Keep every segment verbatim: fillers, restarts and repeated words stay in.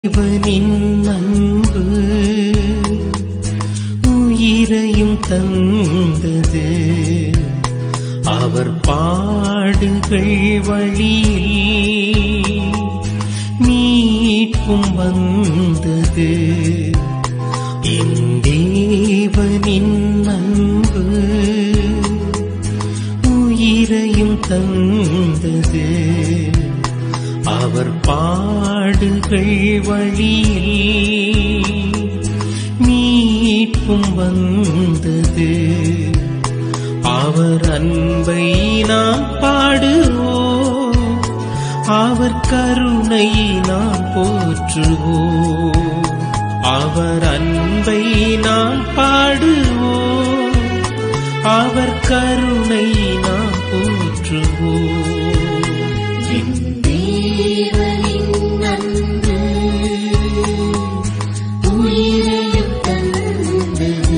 இவனின் அன்பு உயிரையும் தந்தது. அவர் பாடுகள் வழியில் மீட்பும் வந்தது. என் தேவனின் அன்பு உயிரையும் தந்தது. அவர் பாடுகள் வழியில் மீட்பும் வந்தது. அவர் அன்பை நாம் பாடுவோம், அவர் கருணை நாம் போற்றுவோம். அவர் அன்பை நாம் பாடுவோம், அவர் கருணை நாம் போற்றுவோம். தேவனின் அன்பு உயிரையும் தந்தது.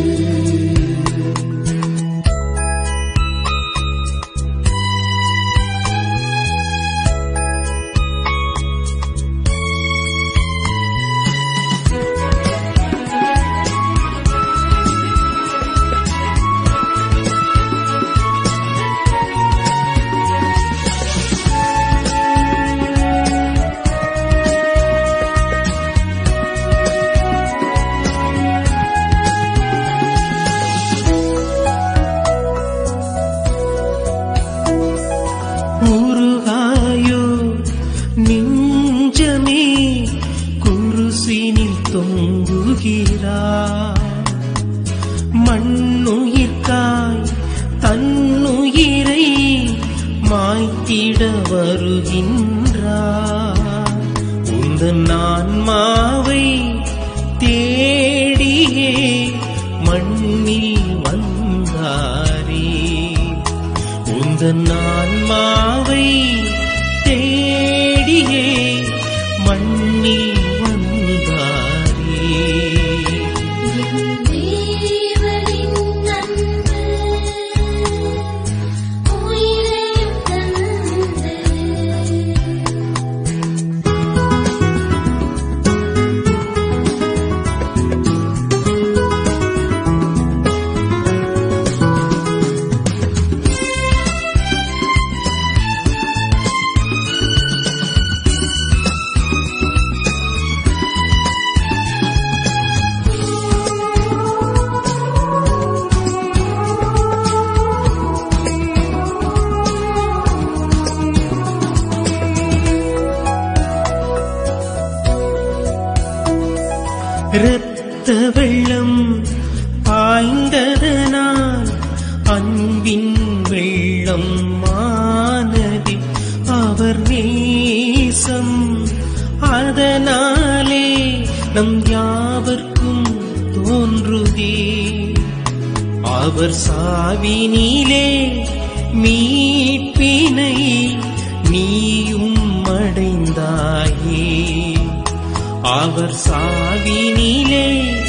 உருகாயோ நெஞ்சமே, குருசினில் தொங்குகிறார். மண்ணுயிர்காய் தன்னுயிரை மாய்த்திட வருகின்றார். உந்தன் ஆன்மாவை தேடியே மண்ணில் வந்தாரே. உந்தன் ஆன்மாவை தேடியே மண்ணில் வந்தாரே. தேவனின் அன்பு உயிரையும் தந்தது. இரத்த வெள்ளம் பாய்ந்ததனால் அன்பின் வெள்ளம் மானதி. அவர் நேசம் அதனாலே நம் யாவர்க்கும் தோன்றுதே. அவர் சாவினிலே மீட்பினை நீயும் அடைந்தாயே. அவர் சாவினிலே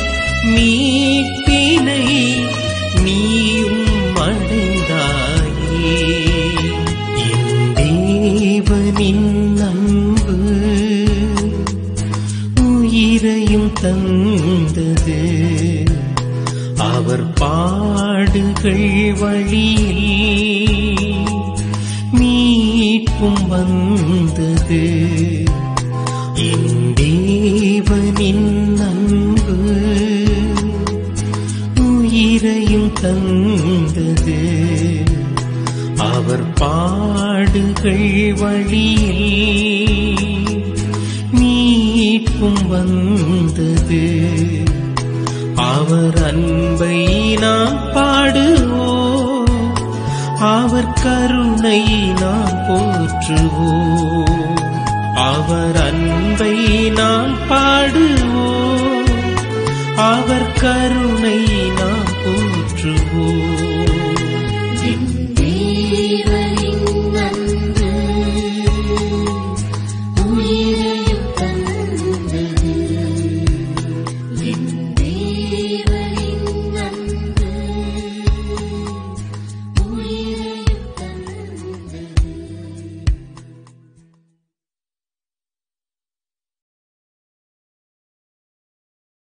மீட்பினை நீயும் அடைந்தாயே. என் தேவனின் அன்பு உயிரையும் தந்தது. அவர் பாடுகள் வழியில் மீட்பும் வந்தது. என் தேவனின் அன்பு உயிரையும் தந்தது. அவர் பாடுகள் வழியில் மீட்பும் வந்தது. அவர் அன்பை நாம் பாடுவோம், அவர் கருணை நாம் போற்றுவோம். அவர் அன்பை நாம் பாடுவோம், அவர் கருணை நாம் போற்றுவோம்.